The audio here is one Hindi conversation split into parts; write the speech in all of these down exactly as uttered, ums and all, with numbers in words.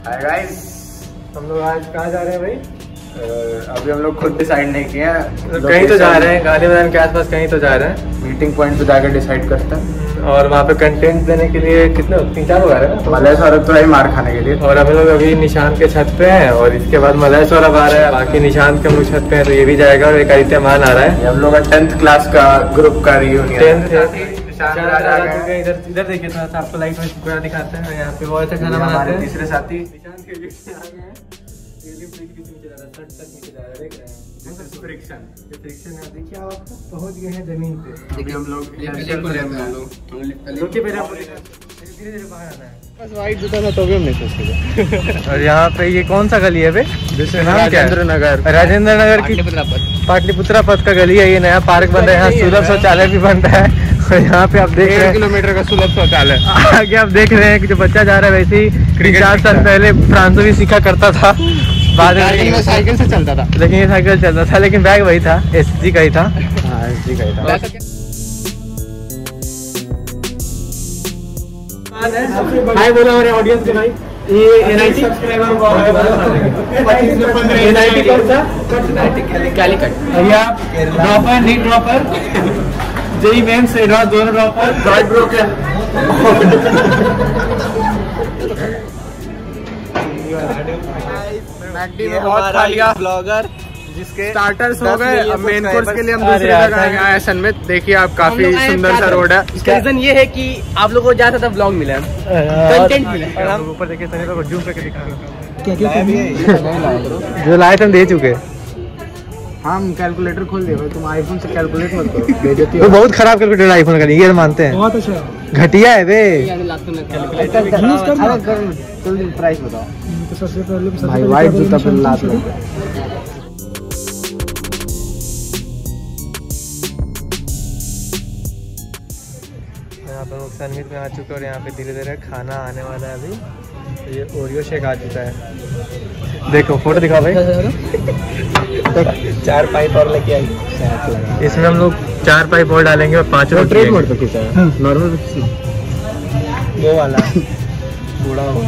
हाय गाइस, हम लोग आज कहाँ जा रहे हैं भाई? अभी हम लोग खुद डिसाइड नहीं किए हैं, कहीं तो जा रहे हैं, गांधी मैदान के आसपास कहीं तो जा रहे हैं। मीटिंग पॉइंट पे जाकर डिसाइड करते हैं। और वहाँ पे कंटेंट देने के लिए कितने तीन चार लोग आ रहे हैं मलय सौरभ तो है मार खाने के लिए। और हम लोग अभी निशान के छत पे हैं और इसके बाद मलय सौरभ आ रहा है, बाकी निशान के हम लोग छत पे हैं तो ये भी जाएगा। और एक आदित्य मान आ रहा है। हम लोग का टेंथ क्लास का ग्रुप का रियूनियन। इधर इधर देखिए थोड़ा सा आपको लाइट में पूरा दिखाते हैं। यहाँ पे बहुत अच्छा खाना बनाते हैं। तीसरे साथी निशान के लिए आ गए हैं। फ्रिक्शन फ्रिक्शन है, देखिए आप पहुंच गए हैं जमीन पे। देखिए हम लोग धीरे धीरे बाहर आना है। बस वाइट जूता था तो भी हम नहीं सोचते। और यहाँ पे ये कौन सा गली है बे? जिसमें नाम क्या है? राजेंद्र नगर। राजेंद्र नगर की पाटलिपुत्रा पथ का गली है। ये नया पार्क बन रहा है, यहाँ सुलभ शौचालय भी बन रहा है। और यहाँ पे आप देख रहे हैं किलोमीटर का सुलभ शौचालय। आगे आप देख रहे हैं कि जो बच्चा जा रहा है वैसे ही चार साल पहले फ्रांसो भी सीखा करता था। बाद में साइकिल से चलता था, लेकिन ये साइकिल चलता था, लेकिन बैग वही था, एस जी का ही था। हाँ एस जी का ही था। हाय बोला हमारे ऑडियंस के भाई। ये एनआईटी सब्सक्राइबर हुआ है एनआईटी कौन सा? कैलिकट। ये आप dropper NEET dropper JEE mains advance दोनों ड्रॉपर ड्रॉइड ब्रोकर। हमारा ब्लॉगर जिसके स्टार्टर्स हो गए, अब मेन कोर्स के लिए हम दूसरी जगह आए हैं सनमित। देखिए आप काफी सुंदर सा रोड है। इसका रीजन ये है कि आप लोगों को ज्यादा ज्यादा ब्लॉग मिला है, कंटेंट मिला है। हम ऊपर देखिए सनी को जूम करके दिखा क्या क्या जो लाए थे हम दे चुके। हम कैलकुलेटर खोल दिए, तुम आईफोन से कैलकुलेट मत करो, बेइज्जती वो बहुत खराब कैलकुलेटर आईफोन का, ये मानते हैं। बहुत अच्छा घटिया है बे। प्राइस बताओ भाई। वाइट जूता पे लात लग गया। यहाँ पे लोग सनमित में आ चुके और यहाँ पे धीरे धीरे खाना आने वाला है। अभी ये ओरियो शेक आ चुका है, देखो फोटो दिखाओ भाई। चार पाइप और लेके आई, इसमें हम लोग चार पाइप और डालेंगे और पाँच रोटी। ट्रेड मोड पे कितना है? नॉर्मल वो वाला बूढ़ा हो।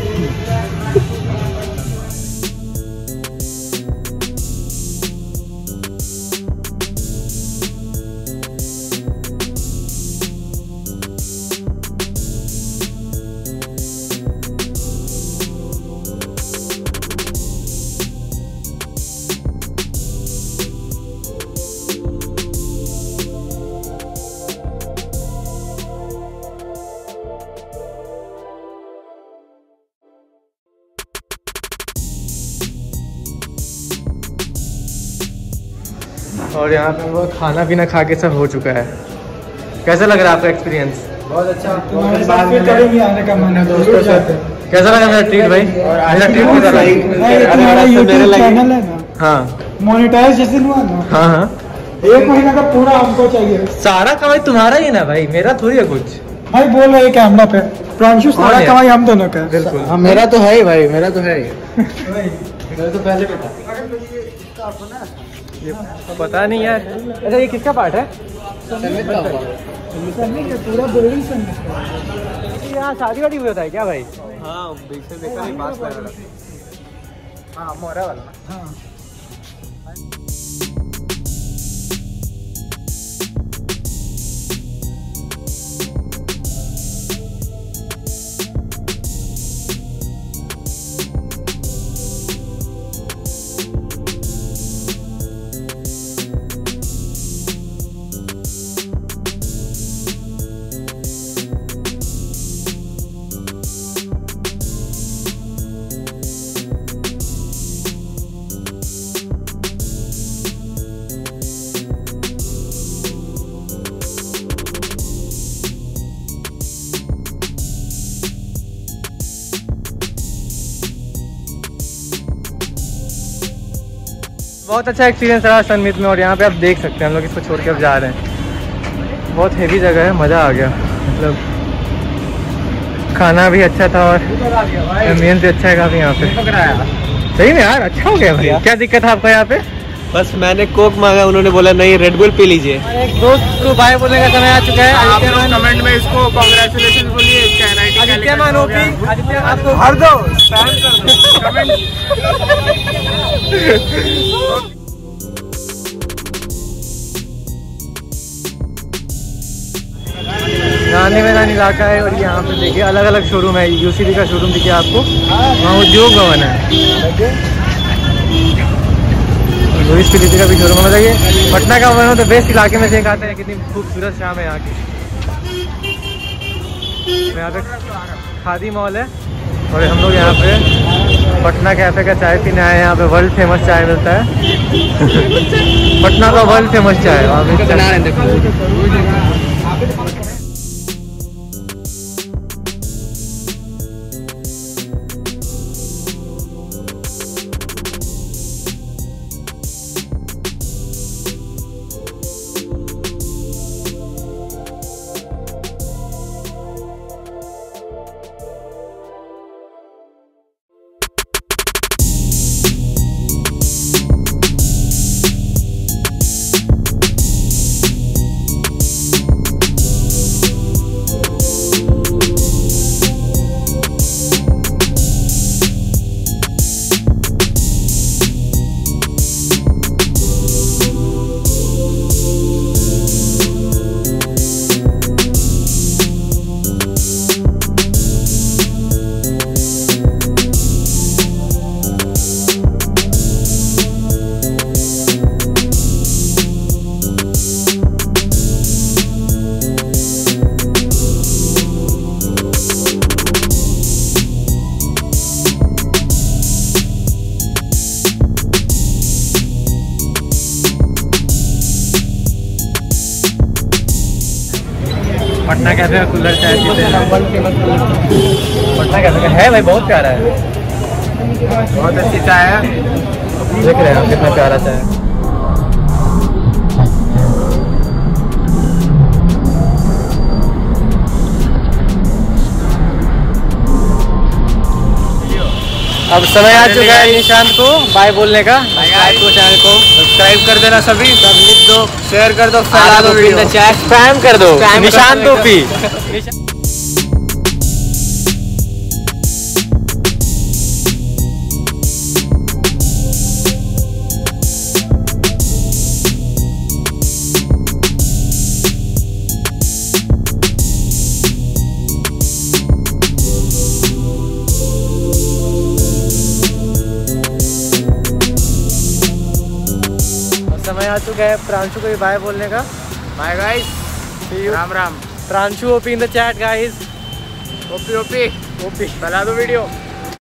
और यहाँ पे वो खाना पीना खा के सब हो चुका है। कैसा लग रहा है आपका एक्सपीरियंस? बहुत अच्छा। कभी आने का मन है दोस्तों साथ। कैसा लगा मेरा ट्रीट भाई? मेरा ट्रीट कैसा लगा? चैनल है ना, हाँ मोनेटाइज जिस दिन हुआ ना, हाँ हाँ एक महीना का पूरा हमको चाहिए। सारा कमाई तुम्हारा ही ना भाई, मेरा थोड़ी है कुछ। भाई बोल रहे कैमरा पे प्रांशु सारा कमाई हम दोनों का। बिल्कुल हाँ, मेरा तो है ही भाई, मेरा तो है ही। मेरा तो पहले पता ये पता नहीं यार। अच्छा ये किसका पार्ट है? पूरा बिल्डिंग से यहाँ शादी वादी भी होता है क्या भाई? हाँ देखा नहीं, पास में हाँ मोहरा वाला। हाँ बहुत अच्छा एक्सपीरियंस रहा सनमित में। और यहाँ पे आप देख सकते हैं हम लोग इसको छोड़ के अब जा रहे हैं। बहुत हेवी जगह है, मज़ा आ गया। मतलब खाना भी अच्छा था और एम्बियंस भी अच्छा है काफ़ी यहाँ पे। सही में यार अच्छा हो गया भाई। क्या दिक्कत है आपका यहाँ पे? बस मैंने कोक मांगा, उन्होंने बोला नहीं रेड बुल पी लीजिए। एक दोस्त को बाय बोलने का समय आ चुका है। आप लोग कमेंट में इसको कांग्रेचुलेशन बोलिए। इसका एनआईटी आदित्यमान ओपी, आदित्यमान को भर दो, स्पैम कर दो कमेंट। नानी मैदान इलाका है और यहाँ पे देखिए अलग अलग शोरूम है। यूसीबी का शोरूम दिखिए आपको, वहाँ उद्योग भवन है। लुइस फिलिप का भी शोरूम है। बताइए पटना का वन ऑफ द बेस्ट इलाके में से एक आता है। कितनी खूबसूरत शाम है यहाँ की। यहाँ पे खादी मॉल है और हम लोग यहाँ पे पटना कैफे का चाय पीने आए हैं। यहाँ पे वर्ल्ड फेमस चाय मिलता है। पटना का वर्ल्ड फेमस चाय वहाँ पे। पटना कैफे का कूलर चाय पीते हैं। पटना कैफे का है भाई, बहुत प्यारा है, बहुत अच्छी चाय है। देख रहे हैं आप कितना प्यारा चाय है। अब समय आ चुका है निशांत को बाय बोलने का। सब्सक्राइब को चैनल को सब्सक्राइब कर देना सभी, सब लिख दो, शेयर कर दो, फैला दो वीडियो, स्पैम कर दो। निशांत ओपी। समय आ चुका है प्रांशु को भी बाय बोलने का। Bye guys, Ram Ram. Pranshu OP in the chat guys. OP OP OP, फैला दो वीडियो।